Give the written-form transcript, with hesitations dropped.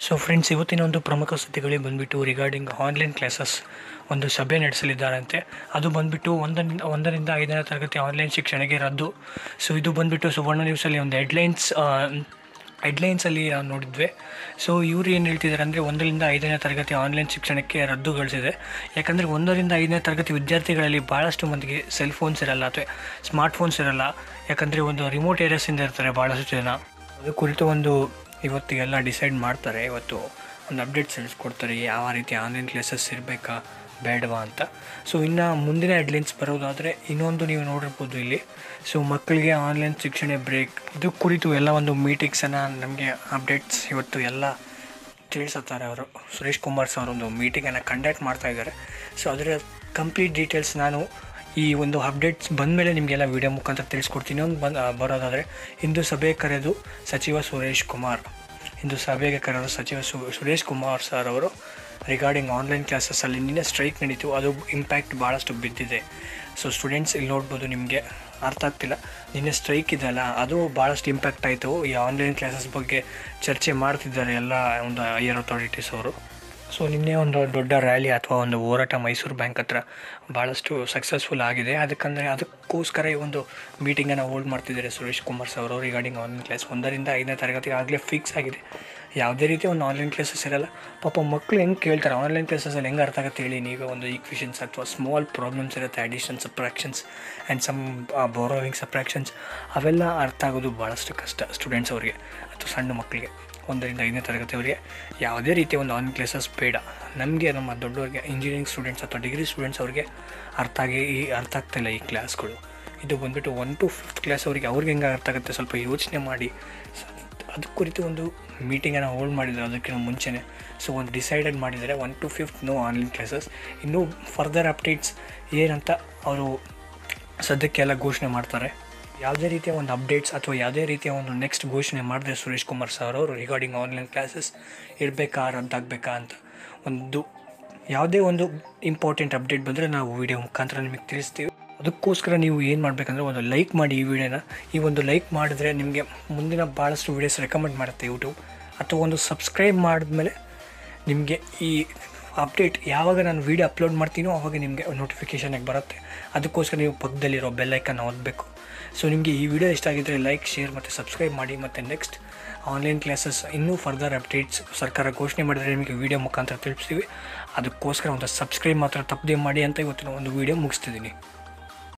So friends, ಇವತ್ತಿನ ಒಂದು ಪ್ರಮುಖ ಸುದ್ದಿಗಳಿಗೆ ಬಂದುಬಿಟ್ಟು ರಿಗಾರ್ಡಿಂಗ್ ಆನ್ಲೈನ್ ಕ್ಲಾಸಸ್ ಒಂದು ಸಭೆ ನಡೆಸಲಿದ್ದಾರಂತೆ. ಅದು ಬಂದುಬಿಟ್ಟು ಒಂದರಿಂದ 5ನೇ ತರಗತಿ ಆನ್ಲೈನ್ ಶಿಕ್ಷಣಕ್ಕೆ ರದ್ದು. ಸೊ ಇದು ಬಂದುಬಿಟ್ಟು ಸುವರ್ಣ ನ್ಯೂಸಲ್ಲಿ ಒಂದು ಹೆಡ್ಲೈನ್ಸಲ್ಲಿ ನಾವು ನೋಡಿದ್ವಿ. ಸೊ ಇವರು ಏನು ಹೇಳ್ತಿದ್ದಾರೆ ಅಂದರೆ 1ರಿಂದ 5ನೇ ತರಗತಿ ಆನ್ಲೈನ್ ಶಿಕ್ಷಣಕ್ಕೆ ರದ್ದುಗೊಳಿಸಿದೆ. ಯಾಕಂದರೆ 1ರಿಂದ 5ನೇ ತರಗತಿ ವಿದ್ಯಾರ್ಥಿಗಳಲ್ಲಿ ಭಾಳಷ್ಟು ಮಂದಿಗೆ ಸೆಲ್ ಫೋನ್ಸ್ ಇರಲ್ಲ ಅಥವಾ ಸ್ಮಾರ್ಟ್ ಫೋನ್ಸ್ ಇರಲ್ಲ. ಯಾಕಂದರೆ ಒಂದು ರಿಮೋಟ್ ಏರಿಯಾಸಿಂದ ಇರ್ತಾರೆ ಭಾಳಷ್ಟು ಜನ. ಅದು ಕುರಿತು ಇವತ್ತಿಗೆಲ್ಲ ಡಿಸೈಡ್ ಮಾಡ್ತಾರೆ. ಇವತ್ತು ಒಂದು ಅಪ್ಡೇಟ್ಸ್ ತಿಳಿಸ್ಕೊಡ್ತಾರೆ ಯಾವ ರೀತಿ ಆನ್ಲೈನ್ ಕ್ಲಾಸಸ್ ಇರಬೇಕಾ ಬೇಡವಾ ಅಂತ. ಸೊ ಇನ್ನು ಮುಂದಿನ ಹೆಡ್ಲೈನ್ಸ್ ಬರೋದಾದರೆ ಇನ್ನೊಂದು ನೀವು ನೋಡಿರ್ಬೋದು ಇಲ್ಲಿ. ಸೊ ಮಕ್ಕಳಿಗೆ ಆನ್ಲೈನ್ ಶಿಕ್ಷಣ ಬ್ರೇಕ್, ಇದು ಕುರಿತು ಎಲ್ಲ ಒಂದು ಮೀಟಿಂಗ್ಸನ್ನು ನಮಗೆ ಅಪ್ಡೇಟ್ಸ್ ಇವತ್ತು ಎಲ್ಲ ತಿಳಿಸುತ್ತಾರೆ. ಅವರು ಸುರೇಶ್ ಕುಮಾರ್ ಸರ್ ಒಂದು ಮೀಟಿಂಗನ್ನು ಕಂಡಕ್ಟ್ ಮಾಡ್ತಾಯಿದ್ದಾರೆ. ಸೊ ಅದರ ಕಂಪ್ಲೀಟ್ ಡೀಟೇಲ್ಸ್ ನಾನು ಈ ಒಂದು ಅಪ್ಡೇಟ್ಸ್ ಬಂದಮೇಲೆ ನಿಮಗೆಲ್ಲ ವೀಡಿಯೋ ಮುಖಾಂತರ ತಿಳಿಸ್ಕೊಡ್ತೀನಿ. ಬರೋದಾದರೆ ಇಂದು ಸಭೆ ಕರೆದು ಸಚಿವ ಸುರೇಶ್ ಕುಮಾರ್ ಸುರೇಶ್ ಕುಮಾರ್ ಸರ್ ಅವರು ರಿಗಾರ್ಡಿಂಗ್ ಆನ್ಲೈನ್ ಕ್ಲಾಸಸ್ಸಲ್ಲಿ ನಿನ್ನೆ ಸ್ಟ್ರೈಕ್ ನಡೀತು. ಅದು ಇಂಪ್ಯಾಕ್ಟ್ ಭಾಳಷ್ಟು ಬಿದ್ದಿದೆ. ಸೊ ಸ್ಟೂಡೆಂಟ್ಸ್ ಇಲ್ಲಿ ನೋಡ್ಬೋದು, ನಿಮಗೆ ಅರ್ಥ ಆಗ್ತಿಲ್ಲ, ನಿನ್ನೆ ಸ್ಟ್ರೈಕ್ ಇದೆಯಲ್ಲ ಅದು ಭಾಳಷ್ಟು ಇಂಪ್ಯಾಕ್ಟ್ ಆಯಿತು. ಈ ಆನ್ಲೈನ್ ಕ್ಲಾಸಸ್ ಬಗ್ಗೆ ಚರ್ಚೆ ಮಾಡ್ತಿದ್ದಾರೆ ಎಲ್ಲ ಒಂದು ಹೈಯರ್ ಅಥಾರಿಟೀಸ್ ಅವರು. ಸೊ ನಿನ್ನೆ ಒಂದು ದೊಡ್ಡ ರ್ಯಾಲಿ ಅಥವಾ ಒಂದು ಹೋರಾಟ ಮೈಸೂರು ಬ್ಯಾಂಕ್ ಹತ್ರ ಭಾಳಷ್ಟು ಸಕ್ಸಸ್ಫುಲ್ ಆಗಿದೆ. ಅದಕ್ಕೋಸ್ಕರ ಈ ಒಂದು ಮೀಟಿಂಗನ್ನು ಹೋಲ್ಡ್ ಮಾಡ್ತಿದ್ದಾರೆ ಸುರೇಶ್ ಕುಮಾರ್ ಸರ್ ಅವರು ರಿಗಾರ್ಡಿಂಗ್ ಆನ್ಲೈನ್ ಕ್ಲಾಸ್ 1ರಿಂದ 5ನೇ ತರಗತಿಗೆ ಆಗಲೇ ಫಿಕ್ಸ್ ಆಗಿದೆ. ಯಾವುದೇ ರೀತಿ ಒಂದು ಆನ್ಲೈನ್ ಕ್ಲಾಸಸ್ ಇರಲ್ಲ. ಪಾಪ ಮಕ್ಕಳು ಹೆಂಗೆ ಕೇಳ್ತಾರೆ ಆನ್ಲೈನ್ ಕ್ಲಾಸಸಲ್ಲಿ ಹೆಂಗೆ ಅರ್ಥ ಆಗುತ್ತೆ ಹೇಳಿ ನೀವೇ. ಒಂದು ಈಕ್ವೇಷನ್ಸ್ ಅಥವಾ ಸ್ಮಾಲ್ ಪ್ರಾಬ್ಲಮ್ಸ್ ಇರುತ್ತೆ, addition subtractions and some borrowing subtractions, ಅವೆಲ್ಲ ಅರ್ಥ ಆಗೋದು ಭಾಳಷ್ಟು ಕಷ್ಟ ಸ್ಟೂಡೆಂಟ್ಸ್ ಅವ್ರಿಗೆ ಅಥವಾ ಸಣ್ಣ ಮಕ್ಕಳಿಗೆ. 1ರಿಂದ 5ನೇ ತರಗತಿಯವರಿಗೆ ಯಾವುದೇ ರೀತಿಯ ಒಂದು ಆನ್ಲೈನ್ ಕ್ಲಾಸಸ್ ಬೇಡ. ನಮಗೆ ನಮ್ಮ ದೊಡ್ಡವರಿಗೆ ಇಂಜಿನಿಯರಿಂಗ್ ಸ್ಟೂಡೆಂಟ್ಸ್ ಅಥವಾ ಡಿಗ್ರಿ ಸ್ಟೂಡೆಂಟ್ಸ್ ಅವ್ರಿಗೆ ಅರ್ಥ ಆಗ್ತಾಯಿಲ್ಲ ಈ ಕ್ಲಾಸ್ಗಳು. ಇದು ಬಂದುಬಿಟ್ಟು 1 to 5th ಕ್ಲಾಸ್ ಅವ್ರಿಗೆ ಹೆಂಗೆ ಅರ್ಥ ಆಗುತ್ತೆ ಸ್ವಲ್ಪ ಯೋಚನೆ ಮಾಡಿ. ಅದು ಕುರಿತು ಒಂದು ಮೀಟಿಂಗನ್ನು ಹೋಲ್ಡ್ ಮಾಡಿದ್ದಾರೆ ಅದಕ್ಕಿಂತ ಮುಂಚೆನೇ. ಸೊ ಒಂದು ಡಿಸೈಡೆಡ್ ಮಾಡಿದ್ದಾರೆ 1 to 5th no online classes. ಇನ್ನೂ ಫರ್ದರ್ ಅಪ್ಡೇಟ್ಸ್ ಏನಂತ ಅವರು ಸದ್ಯಕ್ಕೆಲ್ಲ ಘೋಷಣೆ ಮಾಡ್ತಾರೆ. ಯಾವುದೇ ರೀತಿಯ ಒಂದು ಅಪ್ಡೇಟ್ಸ್ ಅಥವಾ ಯಾವುದೇ ರೀತಿಯ ಒಂದು ನೆಕ್ಸ್ಟ್ ಘೋಷಣೆ ಮಾಡಿದ್ರೆ ಸುರೇಶ್ ಕುಮಾರ್ ಸರ್ ಅವರು ರಿಗಾರ್ಡಿಂಗ್ ಆನ್ಲೈನ್ ಕ್ಲಾಸಸ್ ಇರಬೇಕಾ ರದ್ದಾಗಬೇಕಾ ಅಂತ ಯಾವುದೇ ಒಂದು ಇಂಪಾರ್ಟೆಂಟ್ ಅಪ್ಡೇಟ್ ಬಂದರೆ ನಾವು ವಿಡಿಯೋ ಮುಖಾಂತರ ನಿಮಗೆ ತಿಳಿಸ್ತೀವಿ. ಅದಕ್ಕೋಸ್ಕರ ನೀವು ಏನು ಮಾಡಬೇಕಂದ್ರೆ ಒಂದು ಲೈಕ್ ಮಾಡಿ ಈ ವಿಡಿಯೋನ. ಈ ಒಂದು ಲೈಕ್ ಮಾಡಿದ್ರೆ ನಿಮಗೆ ಮುಂದಿನ ಭಾಳಷ್ಟು ವೀಡಿಯೋಸ್ ರೆಕಮೆಂಡ್ ಮಾಡುತ್ತೆ ಯೂಟ್ಯೂಬ್. ಅಥವಾ ಒಂದು ಸಬ್ಸ್ಕ್ರೈಬ್ ಮಾಡಿದ್ಮೇಲೆ ನಿಮಗೆ ಈ ಅಪ್ಡೇಟ್ ಯಾವಾಗ ನಾನು ವೀಡಿಯೋ ಅಪ್ಲೋಡ್ ಮಾಡ್ತೀನೋ ಆವಾಗ ನಿಮಗೆ ನೋಟಿಫಿಕೇಷನಾಗಿ ಬರುತ್ತೆ. ಅದಕ್ಕೋಸ್ಕರ ನೀವು ಪಕ್ಕದಲ್ಲಿರೋ ಬೆಲ್ಲೈಕನ್ನು ಓದಬೇಕು. ಸೊ ನಿಮಗೆ ಈ ವಿಡಿಯೋ ಇಷ್ಟ ಆಗಿದ್ದರೆ ಲೈಕ್, ಶೇರ್ ಮತ್ತು ಸಬ್ಸ್ಕ್ರೈಬ್ ಮಾಡಿ. ಮತ್ತು ನೆಕ್ಸ್ಟ್ ಆನ್ಲೈನ್ ಕ್ಲಾಸಸ್ ಇನ್ನೂ ಫರ್ದರ್ ಅಪ್ಡೇಟ್ಸ್ ಸರ್ಕಾರ ಘೋಷಣೆ ಮಾಡಿದರೆ ನಿಮಗೆ ವೀಡಿಯೋ ಮುಖಾಂತರ ತಿಳಿಸ್ತೀವಿ. ಅದಕ್ಕೋಸ್ಕರ ಒಂದು ಸಬ್ಸ್ಕ್ರೈಬ್ ಮಾತ್ರ ತಪ್ಪದೆ ಮಾಡಿ ಅಂತ ಇವತ್ತಿನ ಒಂದು ವೀಡಿಯೋ ಮುಗಿಸ್ತಿದ್ದೀನಿ.